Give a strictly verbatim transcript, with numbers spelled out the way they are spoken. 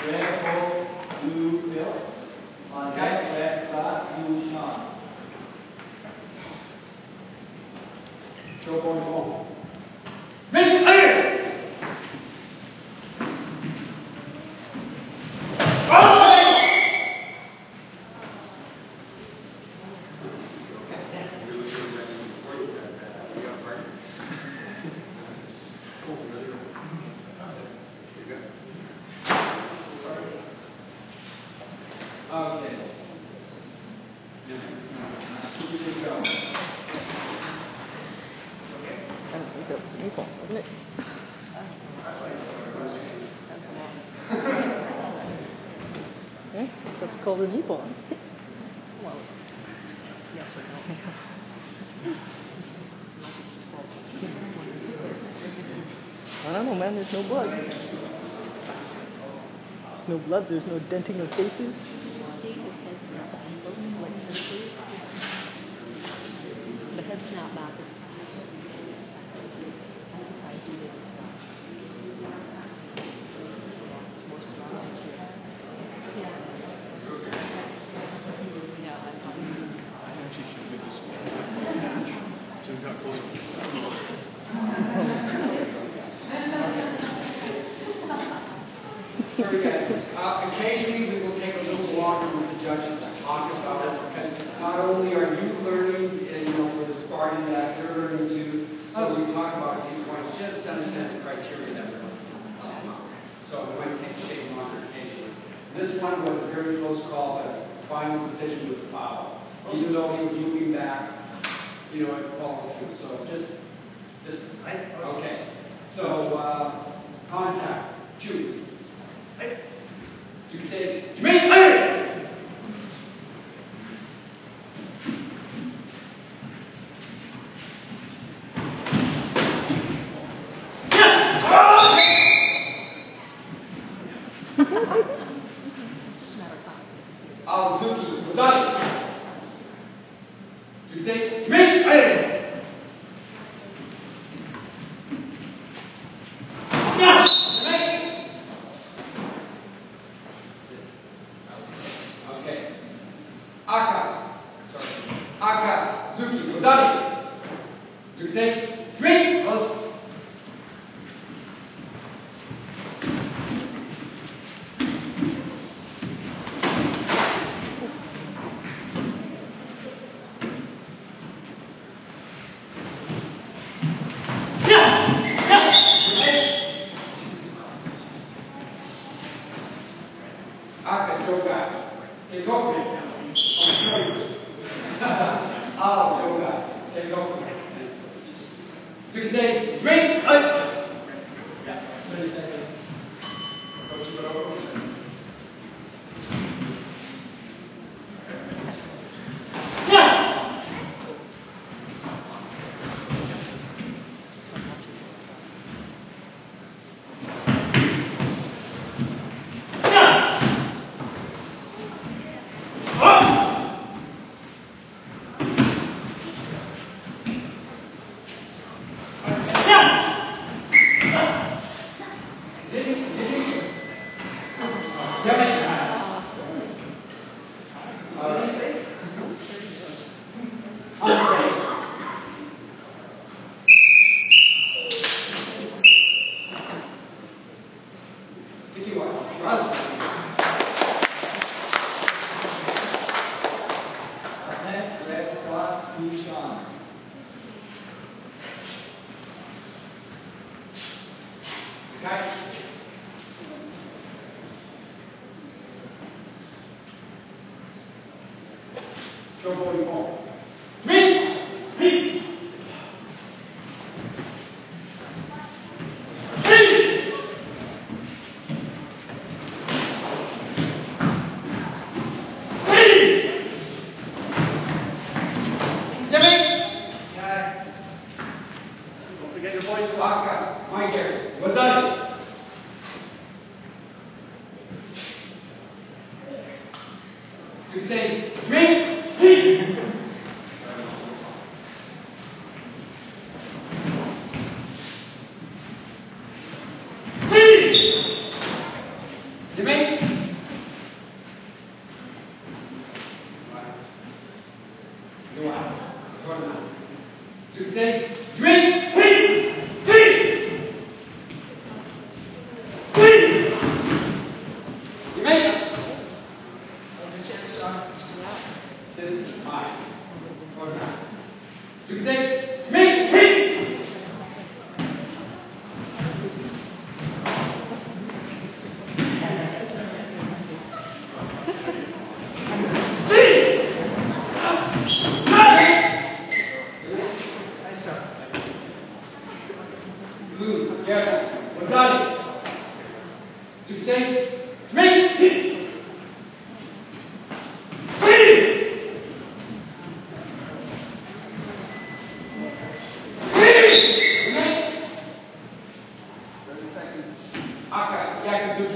Red Bull, blue Bill. On deck, red flat, blue Sean. Show going home. Ready, clear! Okay. Here we go. Okay. I don't think that was an equal, wasn't it? Okay, that's called an equal. Well, yes or no. I don't know, man. There's no blood. There's no blood. There's no denting of faces. The head's not back. I'm surprised you didn't stop. More strong. Yeah. Yeah, I thought She should make this match. So we got closer. Sorry guys, uh, occasionally we will take a little longer with the judges to talk about it, because not only are you learning, uh, you know, for the Spartan, that they're learning too, so we talk about key points just to understand the criteria that we're looking at. So we might take a shade longer occasionally. This one was a very close call, but final decision was foul. Even though he was moving back, you know, it followed through. So just, just, okay. So, uh, contact, choose. You can say, Jermaine, clear! Al-Zuki, Wazani. You can say, Jermaine, clear! Aka, sorry, Aka, Zuki, Wazani. You can say, drink. Close. Aka, go back. It's over now. Oh, go back. Take over. So you can say, drink. Yeah. thirty seconds. Show going home. Three, three. Three. Three. Jimmy. Yeah. Don't forget your voice. Waka. My dear. What's that? You say, drink. You make Ready? Two, stay. Three, hit. Three. Three. thirty seconds. Okay, Yakuza